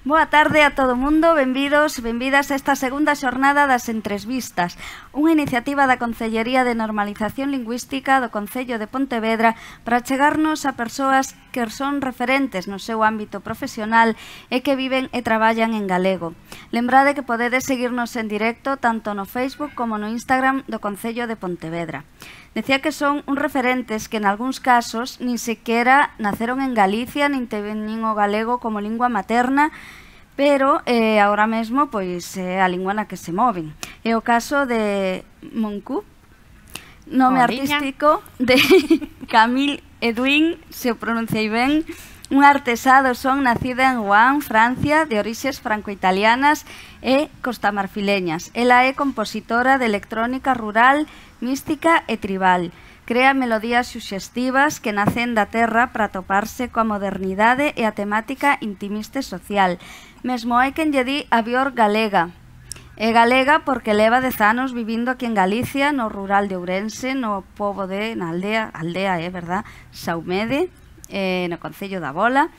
Boa tarde a todo o mundo, benvidos, benvidas a esta segunda xornada das Entrevistas, unha iniciativa da Concellería de Normalización Lingüística do Concello de Pontevedra para chegarnos a persoas que son referentes no seu ámbito profesional e que viven e traballan en galego. Lembrade que podedes seguirnos en directo tanto no Facebook como no Instagram do Concello de Pontevedra. Decía que son uns referentes que en algúns casos nin sequera naceron en Galicia, nin teñen o galego como lingua materna, pero agora mesmo pois é a lingua na que se moven. É o caso de Moncu, nome artístico de Camille Edwin, se o pronunciei ben, unha artesá do son nacida en Rouen, Francia, de orixes franco-italianas e costamarfileñas. Ela é compositora de electrónica rural, mística e tribal. Crea melodías suxestivas que nacen da terra para toparse coa modernidade e a temática intimista e social. Mesmo hai quen lle di a Bior galega. É galega porque leva 10 anos vivindo aquí en Galicia, no rural de Ourense, no pobo de, na aldea, verdad, Saumede, no concello da Bola.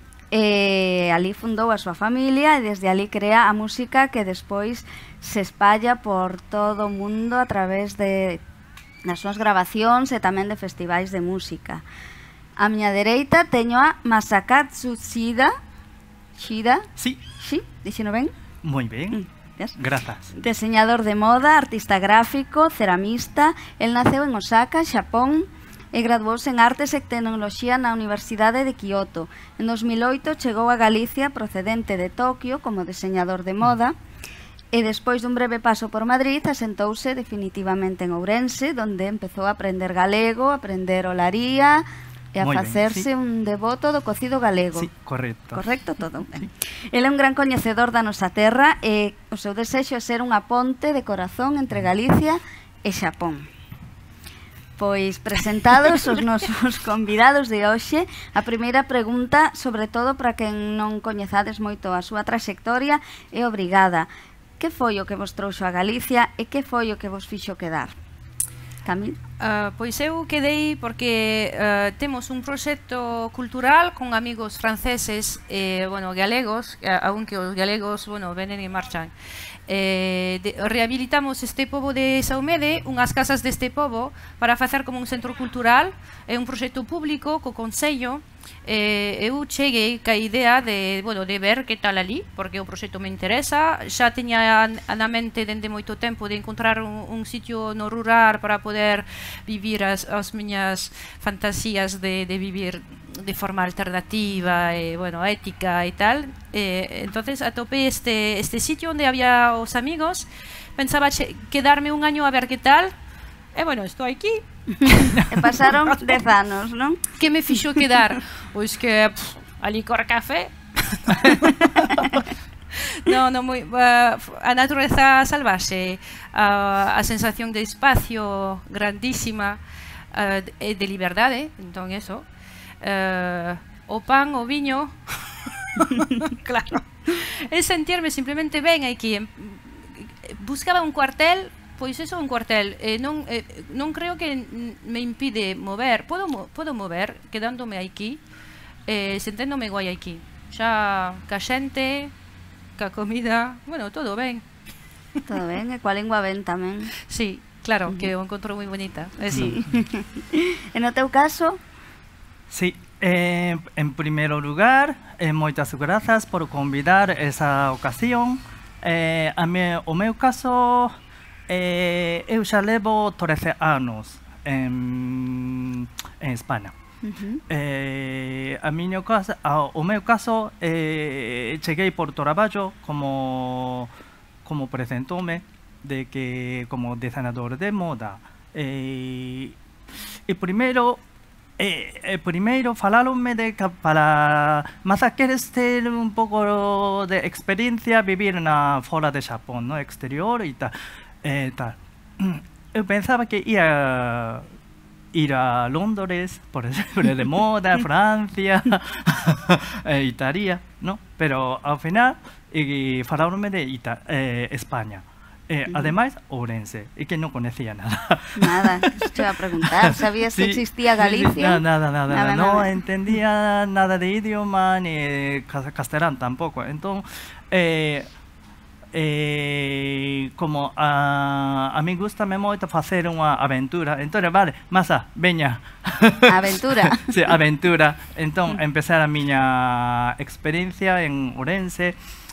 Ali fundou a súa familia e desde ali crea a música que despois se espalla por todo o mundo a través das súas grabacións e tamén de festivais de música. A miña dereita teño a Masakatsu Shida. Shida? Sí. Sí, dixeno ben? Moi ben. Grazas. Deseñador de moda, artista gráfico, ceramista. El naceu en Osaka, Xapón, e graduouse en Artes e Tecnoloxía na Universidade de Kioto. En 2008 chegou a Galicia procedente de Tokio como deseñador de moda e despois dun breve paso por Madrid asentouse definitivamente en Ourense, donde empezou a aprender galego, a aprender olaría e a facerse un devoto do cocido galego. Sí, correcto. Correcto todo? Sí. Ele é un gran coñecedor da nosa terra e o seu desexo é ser unha ponte de corazón entre Galicia e Xapón. Pois presentados os nosos convidados de hoxe, a primeira pregunta, sobre todo para quen non coñezades moito a súa traxectoria, é obrigada. Que foi o que vos trouxo a Galicia e que foi o que vos fixo quedar? Camille? Pois eu quedei porque temos un proxecto cultural con amigos franceses e, galegos, aunque os galegos, venen e marchan. Rehabilitamos este pobo de Saumede, unhas casas deste pobo, para facer como un centro cultural, é un proxecto público co Concello. Eu cheguei ca idea de ver que tal ali, porque o proxecto me interesa. Xa tiña na mente dende moito tempo de encontrar un sitio no rural para poder vivir as miñas fantasías de vivir de forma alternativa e, ética e tal. Entonces atopei este sitio onde había os amigos. Pensaba quedarme un año a ver que tal. Estou aquí. E pasaron 10 anos, non? Que me fixo quedar? Pois que a licor café. A natureza salvaxe, a sensación de espacio grandísima e de liberdade, entón eso. O pan, o viño. Claro. É sentirme simplemente ben aquí. Buscaba un cuartel. Pois eso é un cuartel, non creo que me impide mover, podo mover quedándome aquí, senténdome guai aquí, xa ca xente, ca comida, todo ben. Todo ben, e coa lingua ben tamén. Sí, claro, que o encontro moi bonita. Sí. E no teu caso? Sí, en primeiro lugar, moitas grazas por convidar esa ocasión. O meu caso... eu xa levo 13 anos en España. O meu caso cheguei por traballo como presentoume de que como diseñador de moda e primeiro falaronme de que para mas queres ter un pouco de experiencia vivir fora de Xapón, no exterior e tal. Eu pensaba que ia ir a Londres, por exemplo, de moda, Francia, Italia, ¿no? Pero ao final falaronme de España. Además, Ourense, y que no conocía nada. Nada, te iba a preguntar, ¿sabías que existía Galicia? Nada, no entendía nada de idioma, ni castellano tampoco. Entonces, como a mí gusta moito facer unha aventura, entonces, vale, masa, veña. Aventura. Sí, aventura. Entón, empezar a miña experiencia en Ourense.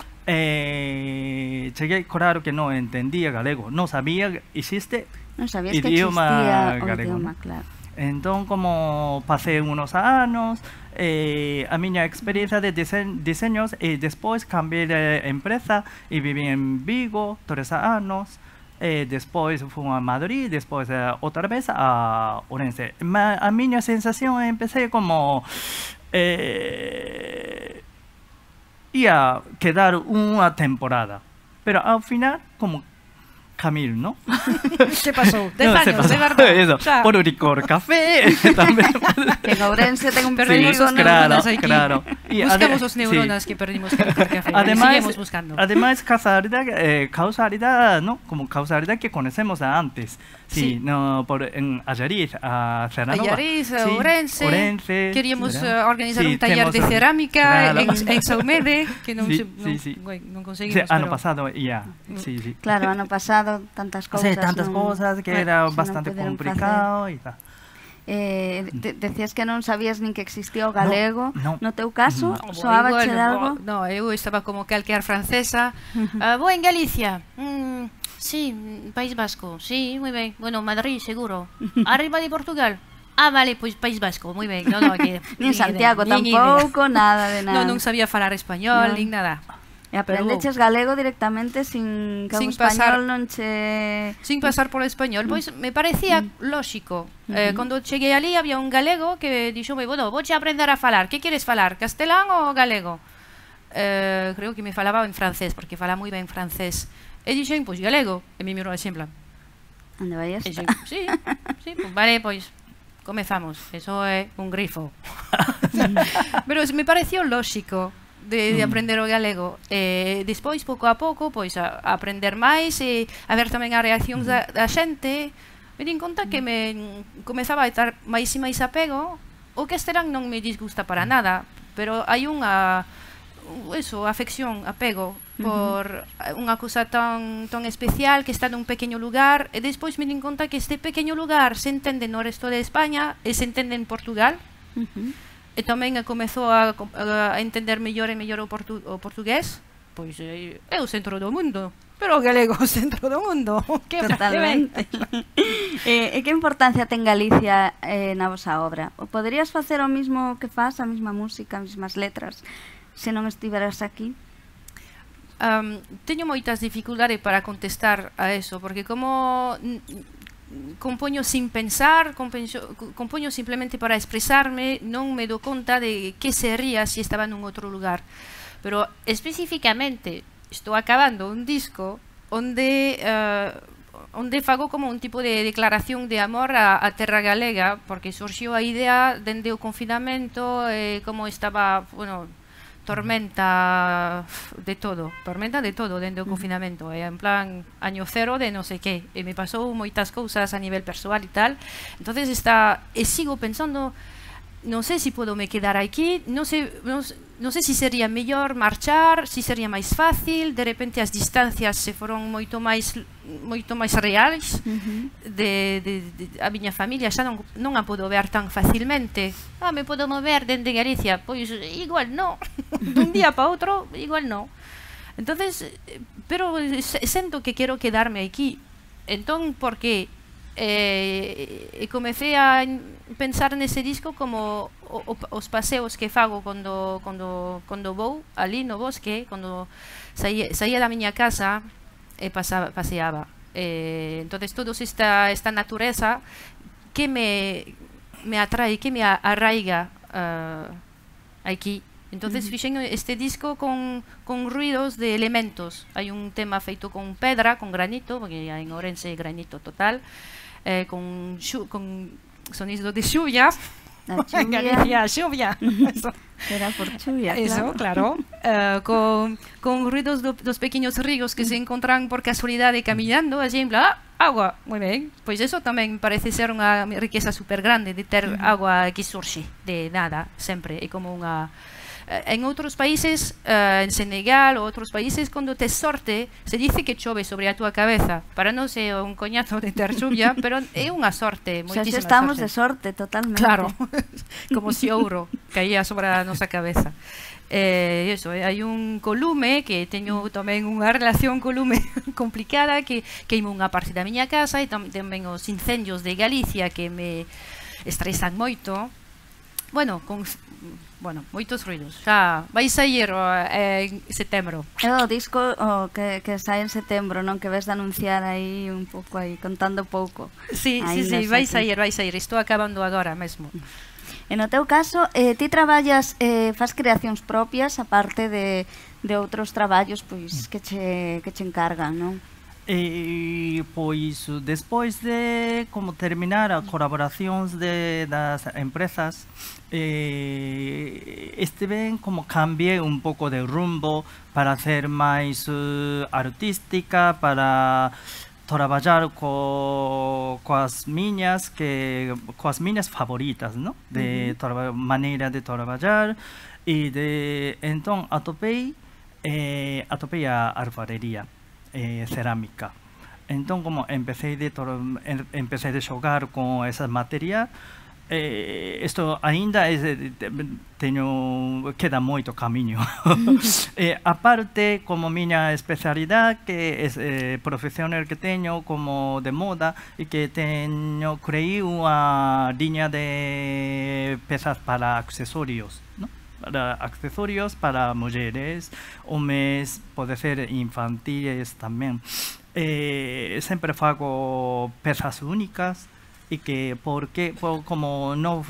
Cheguei, claro que non entendía galego, non sabía existe idioma galego, idioma, claro. Entón, como pasei unos anos, a miña experiencia de diseños, e despois cambiei de empresa e viví en Vigo 3 anos. Despois fui a Madrid, despois outra vez a Ourense. A miña sensación empecé como ia quedar unha temporada, pero ao final como Camil, ¿no? ¿Qué pasó? 10 no, años, de verdad. Eso, por un licor café. Que en Ourense ten un perdimos perigo, os neuronas claro, aquí. claro. Buscamos os neuronas que perdimos con licor café. Seguimos buscando. Además, causalidad, ¿no? Como causalidad que conocemos antes. Sí, no, en Allariz, a Ceranova. Allariz, Ourense. Queríamos organizar un taller de cerámica en Saumede, que non conseguimos. Ano pasado, ya. Sí. Claro, ano pasado tantas cousas. Sí, tantas cosas que era bastante complicado e tal. Decías que non sabías nin que existía o galego. No teu caso, soábache de algo? No, eu estaba como calquear francesa. Vou en Galicia. Sí, País Vasco. Sí, moi ben. Bueno, Madrid, seguro. Arriba de Portugal. Vale, pois País Vasco, moi ben. Nin Santiago tampouco, nada de nada. Non sabía falar español, nin nada. E aprendeches galego directamente sin que o español non che... Sin pasar por español. Pois me parecía lóxico. Cando cheguei ali había un galego que dixome, bueno, vouche aprender a falar. Que queres falar, castelán ou galego? Creo que me falaba en francés, porque fala moi ben francés. E dixen, pois galego. E me mirou así en plan. Onde vai esta? Sí, pois vale, pois comezamos. Eso é un grifo. Pero me pareció lóxico de aprender o galego. Despois, pouco a pouco, pois a aprender máis e a ver tamén as reaccións da xente. Me din conta que me comezaba a estar máis e máis apego. O castelán non me disgusta para nada, pero hai unha afección, apego por unha cousa tan especial que está nun pequeno lugar, e despois me din conta que este pequeno lugar se entende no resto de España e se entende en Portugal. E tamén comezou a entender mellor e mellor o portugués. Pois é o centro do mundo, pero o galego é o centro do mundo. Totalmente. E que importancia ten Galicia na vosa obra? O poderías facer o mismo que faz, a mesma música, as mesmas letras, se non estiveras aquí? Teño moitas dificultades para contestar a eso, porque como compoño sin pensar, compoño simplemente para expresarme, non me dou conta de que sería se estaba nun outro lugar. Pero especificamente estou acabando un disco onde fago como un tipo de declaración de amor a terra galega, porque surxiu a idea dende o confinamento, como estaba, bueno, tormenta de todo dende o confinamento, en plan año cero de non sei que, e me pasou moitas cousas a nivel persoal e tal. Entonces sigo pensando, non sei se podo me quedar aquí, non sei se sería mellor marchar, se sería máis fácil, de repente as distancias se foron moito máis reais. A miña familia xa non a podo ver tan facilmente. Me podo mover dende Galicia? Pois igual non. Dun día para outro, igual non. Entonces, pero sento que quero quedarme aquí. Entón, por que? Comecei a pensar nese disco como os paseos que fago cando vou ali no bosque, cando saía da miña casa e paseaba. Entonces toda esta natureza que me atrae, que me arraiga aquí. Entonces fixen este disco con ruidos de elementos. Hai un tema feito con pedra, con granito, porque en Ourense é granito total, con sonido de xulla, A En Galicia, xuvia. Será por chuvia, Eso, claro. Con ruidos dos pequeños ríos que se encontran por casualidad caminando, allí en plan, agua, muy bien. Pues eso también parece ser una riqueza súper grande de ter agua que surge de nada, siempre. Y como una... En otros países, en Senegal o otros países, cuando te sorte, se dice que chove sobre a tu cabeza. Para no ser un coñazo de ter lluvia, pero es una sorte, O sea, muchísima estamos sorte. de sorte, totalmente. Claro, como si ouro caía sobre a nosa cabeza. Eso, hai un colume que teño tamén unha relación co lume complicada, que queimo unha parte da miña casa, e tamén os incendios de Galicia que me estresan moito. Bueno, moitos ruidos. Xa vai sair en setembro. É o disco que sae en setembro, non? Que ves de anunciar aí un pouco aí, contando pouco. Sí, vai sair. Estou acabando agora mesmo. E no teu caso, ti traballas, fas creacións propias, aparte de outros traballos pois que che encargan, non? Pois despois de como terminar as colaboracións das empresas, estive como cambiei un pouco de rumbo para ser máis artística, para traballar coas miñas favoritas, ¿no? De maneira de traballar, e entón atopei a alfarería, cerámica. Entón, como empecé de xogar con ese material, isto ainda queda moito camiño. Aparte, como miña especialidade, que é profesional que teño como de moda, e que creí unha liña de pezas para accesorios, ¿no? Para accesorios para mulleres, homes, pode ser infantiles tamén. Sempre fago pezas únicas, e que como non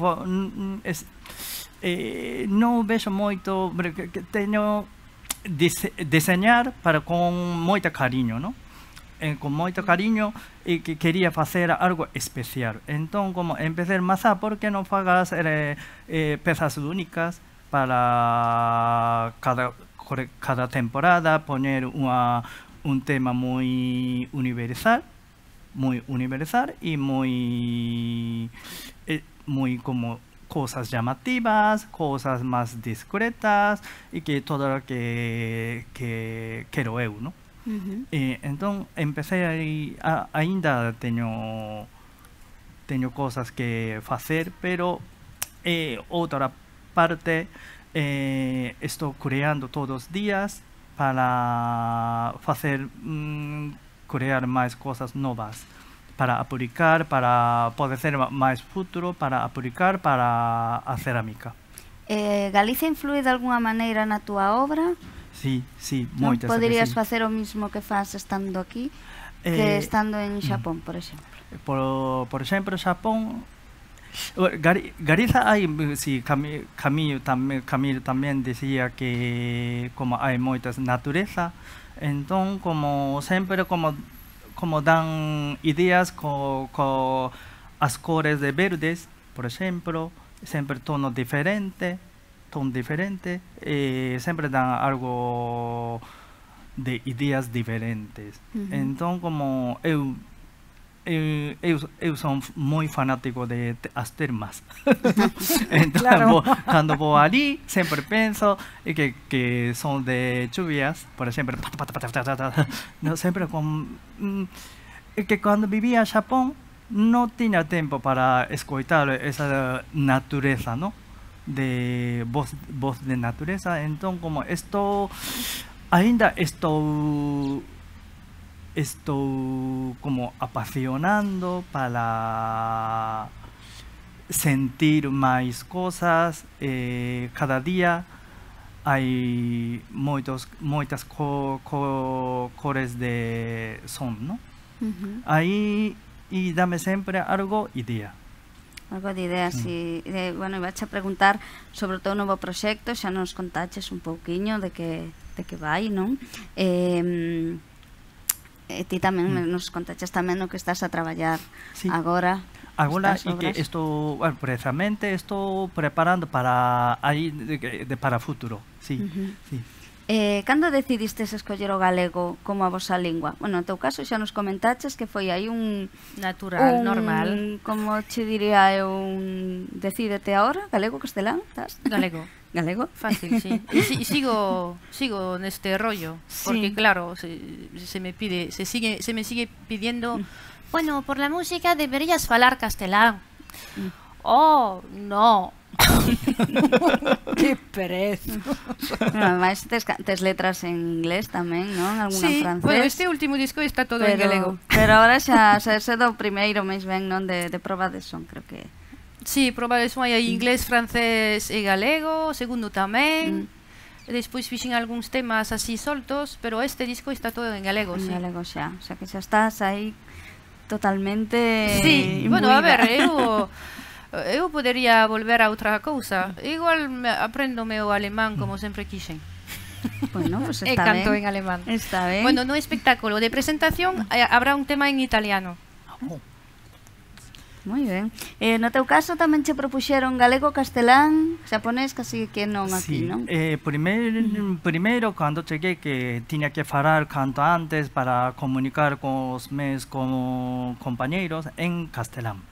vexo moito, que teño deseñar para con moito cariño, ¿no? Con moito cariño, e que quería facer algo especial. Entón, como empecé por que non fagas pezas únicas para cada temporada, poner un tema moi universal e moi como cosas llamativas, cosas máis discretas, e que todo lo que quero eu, ¿no? Entón, empecé ainda teño cosas que facer, pero outra parte, estou creando todos os días para crear máis cosas novas, para aplicar, para poder ser máis futuro, para aplicar para a cerámica. Galicia influe de alguna maneira na túa obra? Sí, Non moitas. poderías facer o mismo que faz estando aquí que estando en Xapón, por exemplo? Por exemplo, Xapón, Galiza hai, sí, Camilo tamén dicía que como hai moitas natureza, entón como sempre como dan ideas co as cores de verdes, por exemplo, sempre ton diferente, sempre dan algo de ideas diferentes. Entón, como eu son moi fanático de as termas. Entón, Claro. cando vou ali, sempre penso que son de chuvias, por exemplo, no, sempre que cando vivía en Xapón non tiña tempo para escoitar esa natureza, ¿no? De voz de natureza. Entón, como ainda estou como apasionando para sentir máis cosas. Cada día hai moitas cores de son, ¿no? Aí e dame sempre algo idea. Algo de ideas, sí. Bueno, iba a preguntar sobre o teu novo proxecto, xa nos contaches un pouquiño de que vai, non? ti tamén nos contaches tamén no que estás a traballar Sí. agora. Agora estas y que obras. esto, bueno, precisamente estoy preparando para ahí para futuro, sí, sí. Cando decidistes escoller o galego como a vosa lingua? Bueno, no teu caso xa nos comentaches que foi aí un... Natural, normal. Como che diría eu, decídete ahora, galego, castelán, estás? Galego. Galego? Fácil, sí. Y sigo en este rollo, porque Sí. claro, se me sigue pidiendo, bueno, por la música deberías falar castelán. Oh, no. Qué pereza. Ademais, tes letras en inglés tamén, non? Alguna en Sí, francés. bueno, este último disco está todo en galego. Pero ahora xa se do primeiro máis ben, non? De proba de son, creo que... Sí, probades hai inglés, francés e galego, o segundo tamén. Despois fixen algúns temas así soltos, pero este disco está todo en galego, En sí. galego xa, o sea que xa estás aí totalmente Sí, bueno, a imbuída. ver, eu podería volver a outra cousa. Igual aprendo o alemán como sempre quixen. Bueno, pues E está canto ben. en alemán. Está ben. Bueno, no espectáculo de presentación habrá un tema en italiano. Moi ben. No teu caso tamén che propuxeron galego, castelán, xaponés, casi que non aquí, Sí, non? primero cuando llegué que tenía que falar canto antes para comunicar con los mis como compañeros en castelán.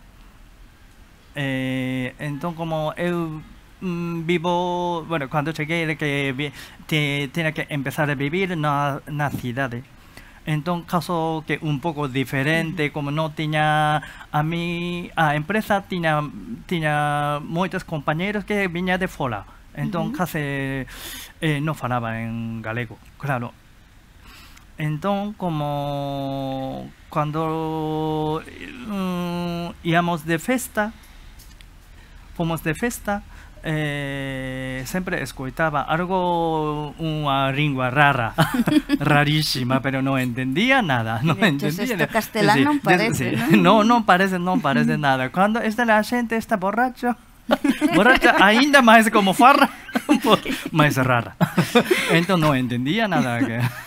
Entonces como eu vivo, bueno, cuando llegué que tenía que empezar a vivir na cidade. Entonces, caso que un poco diferente, como no tenía a empresa tenía muchos compañeros que viñan de fora. Entonces, casi no falaba en galego, claro. Entonces, como cuando íbamos de festa, fomos de festa, siempre escuchaba algo, una lengua rara, rarísima, pero no entendía nada. No entendía. Esto castelán non parece, no parece nada. Cuando la gente está borracha, ainda más como farra, más rara. Entonces no entendía nada.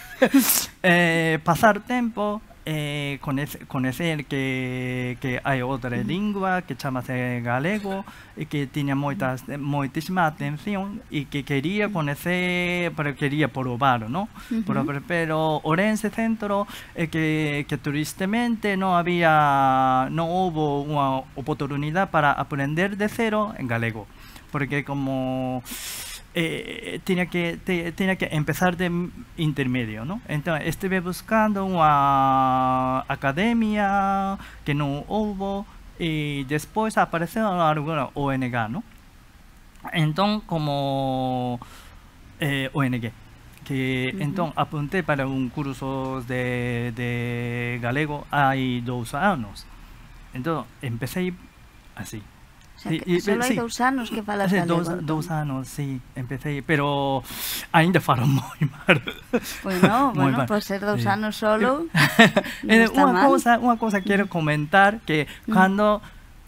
Pasar tiempo, conocer que hay otra lengua que se llama galego y que tenía muchísima atención y que quería conocer, pero quería probar, ¿no? Pero Orense Centro que turísticamente no hubo una oportunidad para aprender de cero en galego, porque como tenía que empezar de intermedio, ¿no? Entonces estuve buscando una academia que no hubo y después apareció alguna ONG, ¿no? Entonces como ONG que entonces apunté para un curso de galego hay 2 años. Entonces empecé así. O sea, que solo hai 2 anos que falas galego. 2 anos, sí, empecé, pero ainda falo moi mal. Bueno, por ser 2 anos solo, non está mal. Unha cousa quero comentar que cando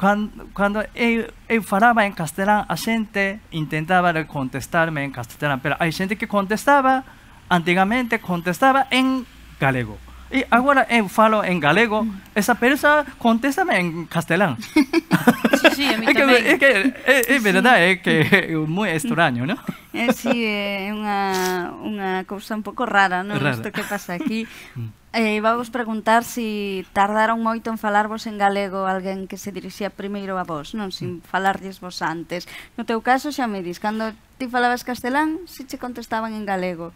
eu falaba en castelán, a xente intentaba contestarme en castelán, pero hai xente que antigamente contestaba en galego. E agora eu falo en galego, esa persoa contéstame en castelán. Sí, a mí tamén. É verdade, é que é moi extraño, ¿no? Sí, é unha cousa un pouco rara, non? Isto que pasa aquí. Vamos preguntar se tardaron moito en falarvos en galego alguén que se dirixía primeiro a vos, non? Sin falarlles vos antes. No teu caso, xa me dis, cando ti falabas castelán, se che contestaban en galego.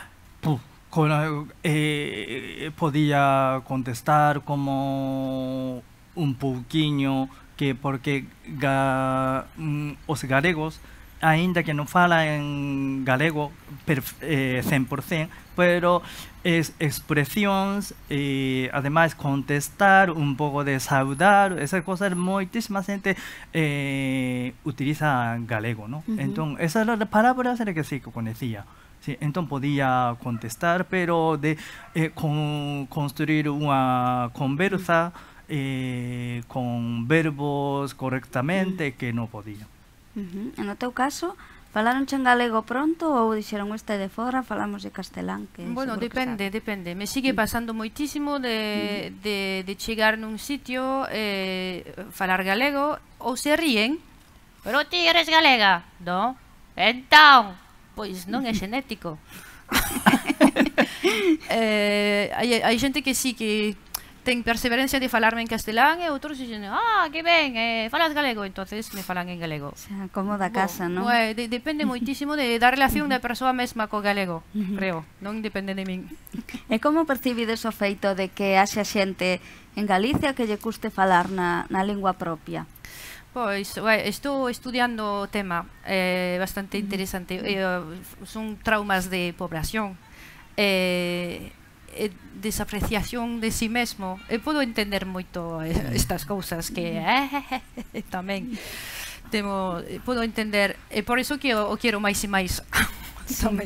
Podía contestar como un pouquiño que porque os galegos ainda que non falan en galego 100%, pero expresións ademais contestar un pouco de saudar, esas cosas moitísima xente utiliza galego, ¿no? Entón, esas palabras era que sí que conocía. Sí, entonces podía contestar, pero de construir una conversa con verbos correctamente que no podía. En o teu caso, Falaronche en galego pronto ou dixeron este de fora, falamos de castelán? Que Bueno, seguro que depende, depende. Me sigue pasando moitísimo de chegar nun sitio, falar galego, ou se ríen, pero ti eres galega, no? Entón, pois non é xenético. Hai xente que sí que ten perseverancia de falarme en castelán e outros dicen, que ben, falas galego, entonces me falan en galego. O sea, como da casa, non? Depende moitísimo da relación da persoa mesma co galego, creo, non depende de min. E como percibides o feito de que haxa xente en Galicia que lle custe falar na lingua propia? Pois, estou estudiando o tema, bastante interesante, son traumas de población, desapreciación de si mesmo. Eu podo entender moito estas cousas que tamén podo entender, e por iso que o quero máis e máis tamén.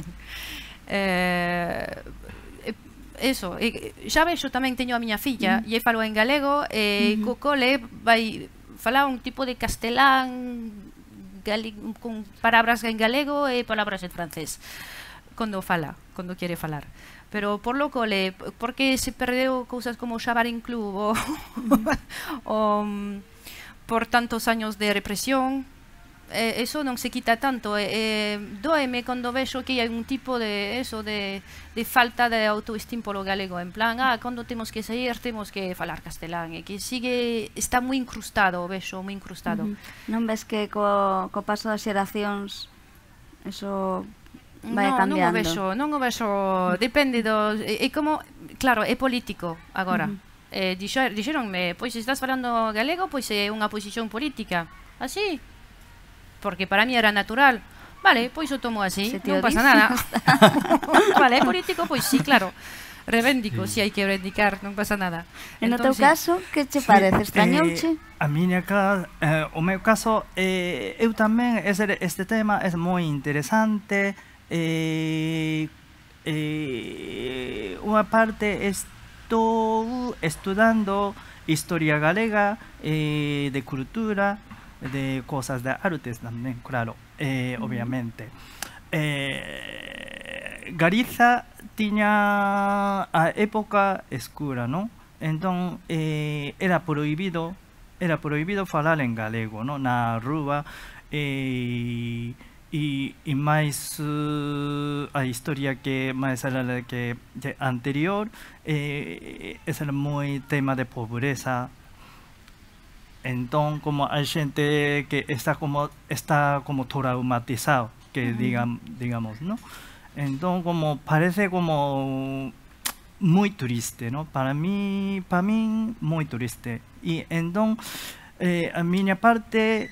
Eso, xa vexo tamén teño a miña filla e falo en galego e co cole vai falar un tipo de castelán con palabras en galego e palabras en francés cando quere falar. Pero por lo cole, porque se perdeu cousas como o Xabarín Club ou por tantos años de represión, eso non se quita tanto. Doeme cando vexo que hai un tipo de falta de autoestima polo galego, en plan, cando temos que sair temos que falar castelán, e que está moi incrustado, vexo moi incrustado. Non ves que co paso das xeracións eso vai cambiando? Non o vexo, depende como, claro, é político agora. Dixeronme, pois se estás falando galego, pois é unha posición política. Así? Porque para mí era natural. Vale, pois o tomo así, non pasa nada. Vale, é político, pois sí, claro. Reivindico, si hai que reivindicar, non pasa nada. En o teu caso, que che parece? Extrañouche? O meu caso, eu tamén, este tema é moi interesante. Unha parte estou estudando historia galega, de cultura, de cosas de artes tamén, claro, obviamente. Galiza tiña a época escura, non? Entón, era prohibido falar en galego, non? Na rúa, e máis a historia que máis era que anterior, era moi tema de pobreza. Entón, como hai xente que está como traumatizado, que digamos, ¿no? Entón, como parece como moi triste, ¿no? Para min moi triste. E entón, a miña parte,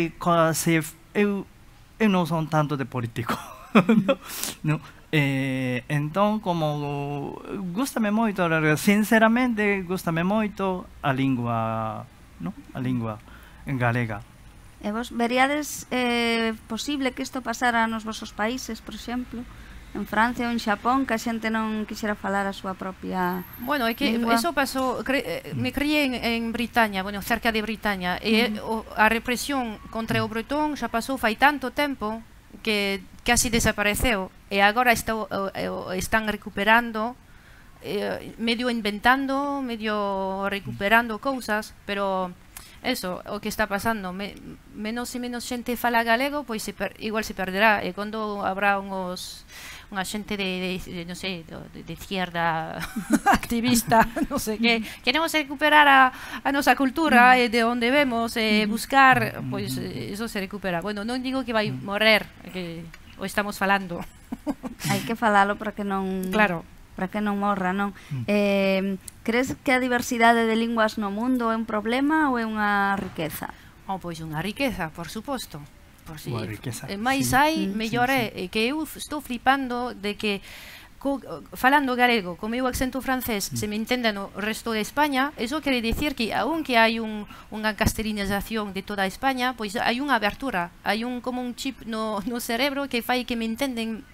eu non son tanto de político, ¿no? Entón, como gústame moito, sinceramente gústame moito a lingua, ¿no? A lingua en galega. E vos veríades posible que isto pasara nos vosos países, por exemplo, en Francia ou en Xapón, que a xente non quixera falar a súa propia Bueno, é que lingua? eso pasou, me criei en Britaña, bueno, cerca de Britaña, e a represión contra o bretón xa pasou fai tanto tempo que casi desapareceu, e agora están recuperando, medio inventando, medio recuperando cousas, pero eso, o que está pasando, menos e menos xente fala galego, pois igual se perderá, e cando habrá unha xente non sei, de izquierda activista, non sei que queremos recuperar a nosa cultura, e de onde vemos, buscar, pois eso se recupera. Bueno, non digo que vai morrer, que o estamos falando. Hai que falalo para que non... Claro. Para que non morra, non? Crees que a diversidade de linguas no mundo é un problema ou é unha riqueza? Pois unha riqueza, por suposto. Unha riqueza, máis hai, mellor é que eu estou flipando de que falando galego co meu acento francés se me entende no resto de España. Eso quere dicir que aunque hai unha castellanización de toda España, pois hai unha abertura, hai como un chip no cerebro que fai que me entenden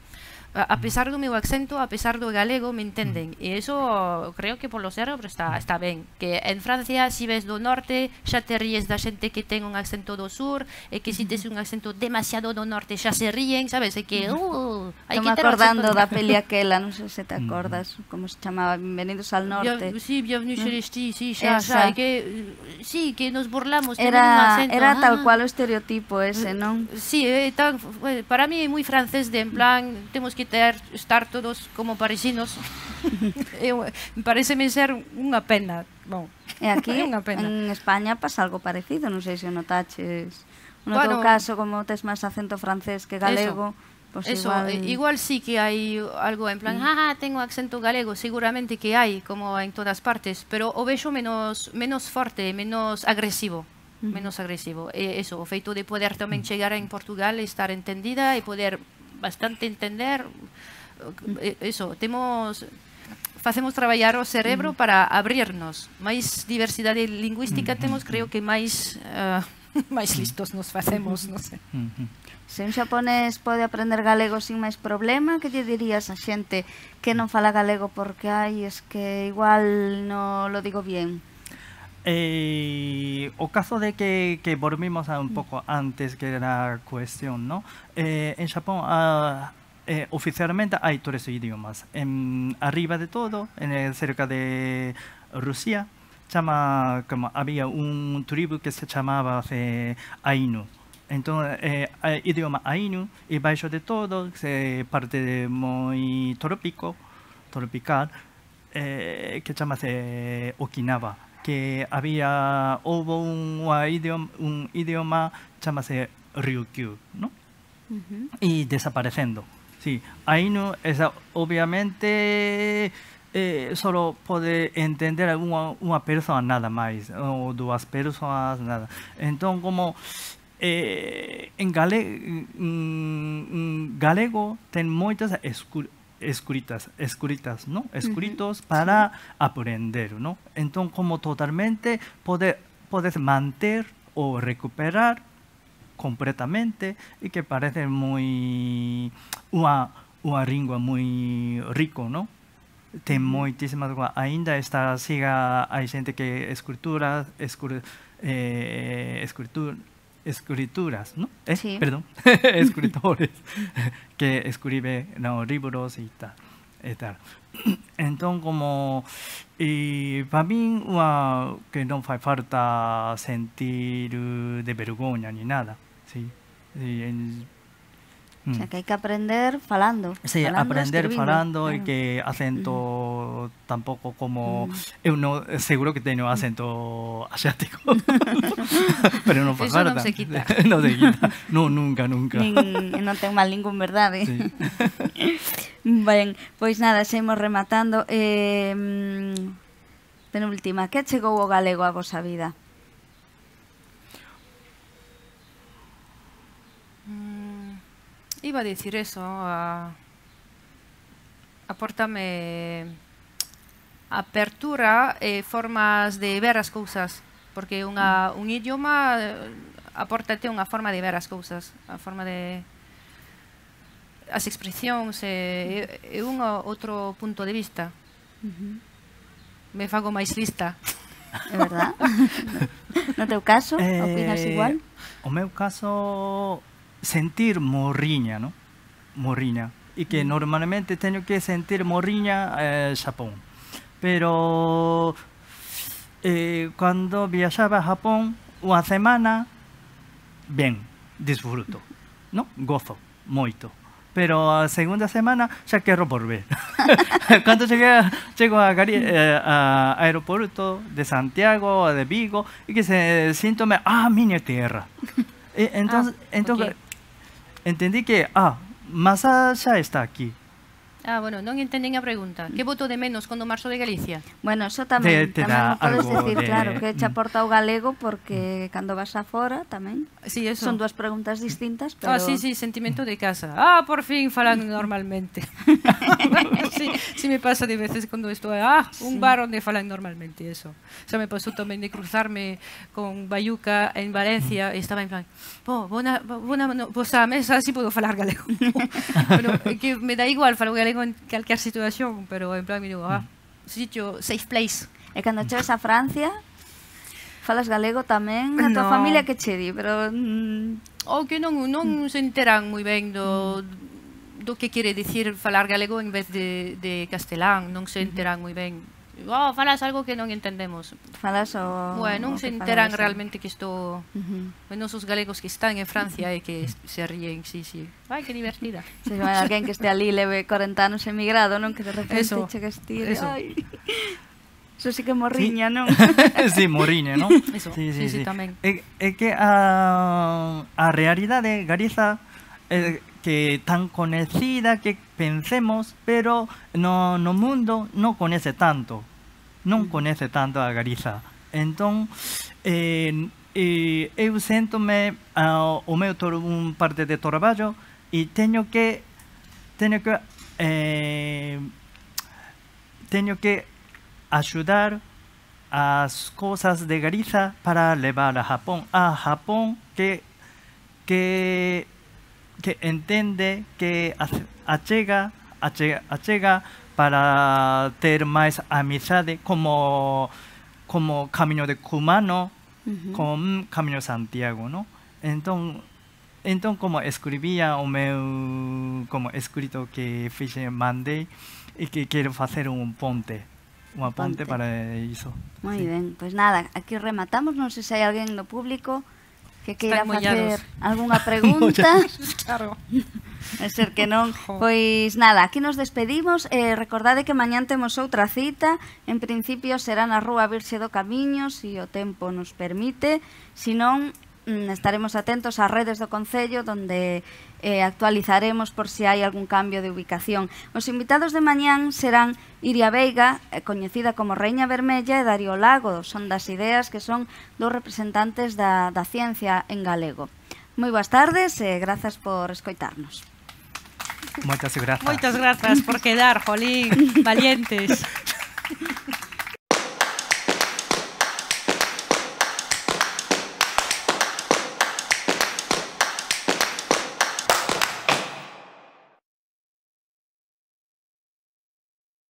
a pesar do meu acento, a pesar do galego, me entenden. E eso creo que polo cérebro está ben. Que en Francia, si ves do norte, xa te ríes da xente que ten un acento do sur, e que si tes un acento demasiado do norte xa se ríen, sabes? E que, hai que Estou ter acordando o da acento... peli aquela, non sei se te acordas, como se chamaba, Bienvenidos al Norte. Sí, bienvenue chez les ch'tis, sí, xa, Esa. que, sí, que nos burlamos, teñen un acento. Era tal cual o estereotipo ese, non? Sí, para mí é moi francés de en plan, temos que estar todos como parisinos. Pareceme ser unha pena. Bon, E aquí, é unha pena. en España, pasa algo parecido, non sei se o notaches. No Bueno, teu caso, como tes máis acento francés que galego, pues Eso, igual... sí que hai algo en plan, tengo acento galego, seguramente que hai, como en todas partes, pero o vexo menos forte, menos agresivo. Menos agresivo. Eso, o feito de poder tamén chegar en Portugal e estar entendida e poder bastante entender, eso, facemos traballar o cerebro para abrirnos. Máis diversidade lingüística temos, creo que máis máis listos nos facemos, non sei. Se un xaponés pode aprender galego sin máis problema, que lle dirías a xente que non fala galego porque es que igual no lo digo bien? O caso de que volvimos a un poco antes que la cuestión, ¿no? En Japón oficialmente hay 3 idiomas. Arriba de todo, cerca de Rusia, había un tribu que se llamaba Ainu. Entonces, idioma Ainu, y bajo de todo, parte de muy tropical, que se llama Okinawa. Que hubo un idioma llamase Ryukyu, ¿no? Y desapareciendo. Sí, Ainu es obviamente solo puede entender una persona nada más, o 2 personas, nada. Entonces, como en galego ten muchas escritas, ¿no? Escritos para aprender, ¿no? Entonces, como totalmente puedes mantener o recuperar completamente y que parece muy una lengua muy rico, ¿no? Tem muchísimas cosas. Ainda hay gente que escrituras, ¿no? Sí. Perdón, escritores que escriben libros y tal. Entonces, como para mí que no hace falta sentir de vergüenza ni nada, sí. O sea, que hay que aprender falando. Sí, aprender falando y que acento tampoco como... seguro que tengo acento asiático, pero no pasa nada. Eso non se quita. No se quita. No, nunca. Non ten mal ningún, verdade? Sí. Ben, pois nada, seguimos rematando. Penúltima, que chegou o galego a vosa vida? Iba a decir eso, apórtame apertura e formas de ver as cousas, porque un idioma apórtate unha forma de ver as cousas, a forma de as expresións e un outro punto de vista. Me fago máis lista. É verdad? No teu caso, opinas igual? O meu caso, sentir morriña, ¿no? Morriña. Y que normalmente tengo que sentir morriña en Japón. Pero cuando viajaba a Japón, una semana, bien, disfruto, ¿no? Gozo, moito. Pero a segunda semana ya quiero volver. Cuando llego a aeropuerto de Santiago o de Vigo, y que se siento, mi tierra. Entonces, Okay. entendí que, más allá está aquí. Ah, bueno, non entenden a pregunta. Que voto de menos cando marcho de Galicia? Bueno, eso tamén, Te tamén dá o podes algo decir, de- claro, que che aporta o galego porque cando vas afora tamén. Sí, eso. Son dúas preguntas distintas, pero... Ah, sí, sí, sentimento de casa. Ah, por fin falan normalmente. Sí, sí me pasa de veces cuando estoy, un bar onde falan normalmente, eso. Xa me pasou tamén de cruzarme con Bayuca en Valencia e estaba en plan, vos a mesa así podo falar galego. Bueno, que me da igual falar galego en calquer situación, pero en plan, me digo, sitio, safe place. E cando cheves a Francia, falas galego tamén, a tua No. familia que che di, pero... Ou que non se enteran moi ben do que quere dicir falar galego en vez de castelán, non se enteran moi ben. Falas algo que non entendemos. Falas o... Bueno, o non se que enteran falabas, realmente que isto... Menos os galegos que están en Francia e que se ríen, sí, sí. Ai, que divertida. Se vai alguén que este ali leve 40 anos emigrado, non? Que de repente Eso, chegas ti, eso. ai... Eso sí que morriña, non? Sí, Moriña, ¿no? Eso, sí, tamén. É que a realidade Galiza que tan conhecida que pensemos, pero no mundo non coñece tanto. Non coñece tanto a Galiza. Entón, eu sento-me o meu un parte de traballo e teño que axudar as cousas de Galiza para levar a Japón. A Japón que entende que achega para ter máis amizade como Camiño de Kumano, con Camiño de Santiago, ¿no? Entón como escribía o meu como escrito que fixe mandei e que quero facer unha ponte para iso. Moi ben, pois nada, aquí rematamos, non sei se hai alguén no público que queira Están facer mollados. algunha pregunta. Claro. É ser que non. Pois nada, aquí nos despedimos. Recordade que mañán temos outra cita. En principio será na Rúa Virxe do Camiño, se o tempo nos permite. Se non, estaremos atentos ás redes do Concello, donde actualizaremos por si hai algún cambio de ubicación. Os invitados de mañán serán Iria Veiga, coñecida como Reina Vermella, e Darío Lago, son das ideas, que son dos representantes da ciencia en galego. Moi boas tardes e grazas por escoitarnos. Moitas grazas. Moitas grazas por quedar, jolín, valientes.